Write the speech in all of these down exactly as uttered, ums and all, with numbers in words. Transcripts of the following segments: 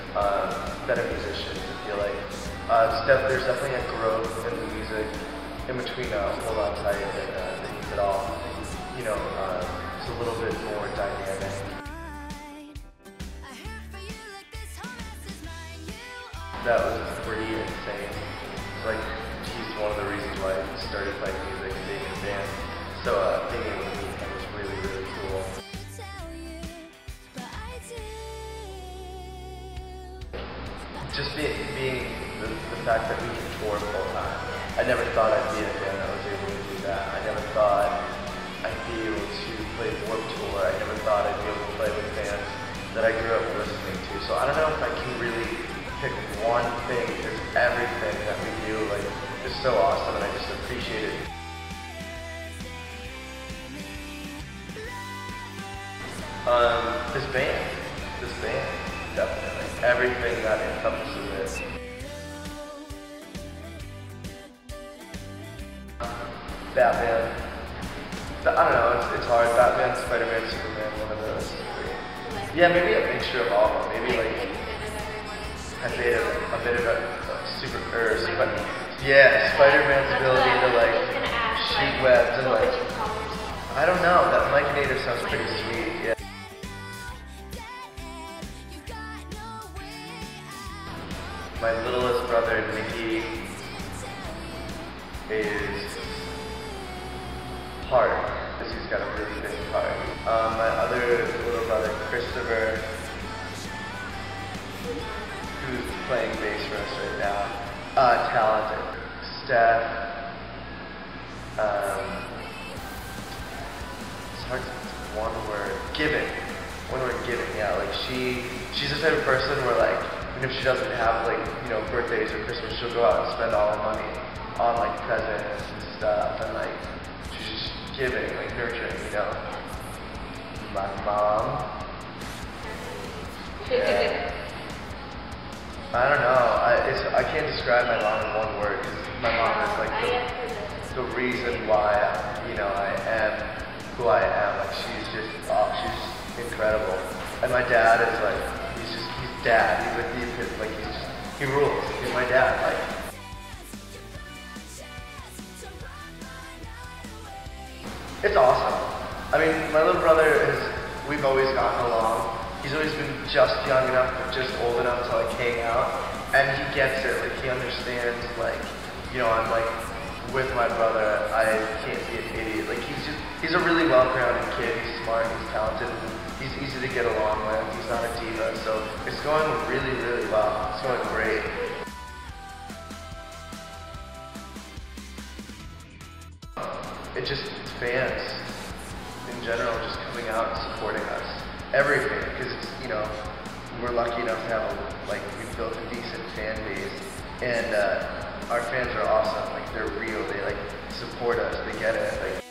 um, better musicians. I feel like uh, it's def there's definitely a growth in the music in between uh, Hold On Tight and uh, They Keep It All. You know, uh, it's a little bit more dynamic. That was pretty insane. Like, he's one of the reasons why I started playing music and being in a band. So uh, being able to meet him was really, really cool. Just being, being the, the fact that we can tour full time. I never thought I'd be in a band that was able to do that. I never thought I'd be able to play Warped Tour. I never thought I'd be able to play with bands that I grew up listening to. So I don't know if I can really pick one thing, because everything that we do like is so awesome, and I just appreciate it. Um, this band, this band, definitely. Everything that encompasses it. Batman. I don't know, it's, it's hard. Batman, Spider-Man, Superman, one of those. Yeah, maybe a mixture of all of them. Maybe like I made a, a bit of a, a super, or Spider, yeah, Spider-Man's ability to like shoot webs and like, I don't know, that Mikeinator sounds pretty sweet, yeah. My littlest brother, Mickey, is hard, because he's got a really big heart. Um, my other little brother, Christopher, who's playing bass for us right now, uh, talented. Steph, um, it's hard to, one word, giving. One word, giving, yeah, like she, she's the type of person where like, even if she doesn't have like, you know, birthdays or Christmas, she'll go out and spend all her money on like presents and stuff, and like, she's just giving, like nurturing, you know. My mom, yeah. I don't know, I, it's, I can't describe my mom in one word, because my mom is like the, the reason why, you know, I am who I am. Like, she's just, oh, she's incredible. And my dad is like, he's just, he's dad, he's like the epitome, like he's just, he rules, he's my dad, like. It's awesome. I mean, my little brother is, we've always gotten along. He's always been just young enough, but just old enough to like hang out, and he gets it. Like, he understands, like, you know, I'm like with my brother. I can't be an idiot. Like, he's just, he's a really well-grounded kid. He's smart. He's talented. He's easy to get along with. He's not a diva. So it's going really, really well. It's going great. It just, it's fans in general just coming out and supporting us. Everything, because it's, you know, we're lucky enough to have a, like, we've built a decent fan base, and uh, our fans are awesome. Like, they're real. They like support us. They get it. Like,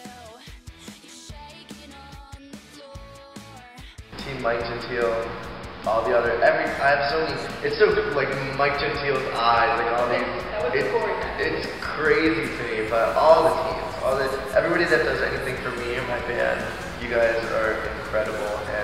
Team Mike Gentile, all the other, every, I have so many. It's so like Mike Gentile's eyes, like all these. It, it's crazy to me, but all the teams, all the, everybody that does anything for me and my band, you guys are incredible.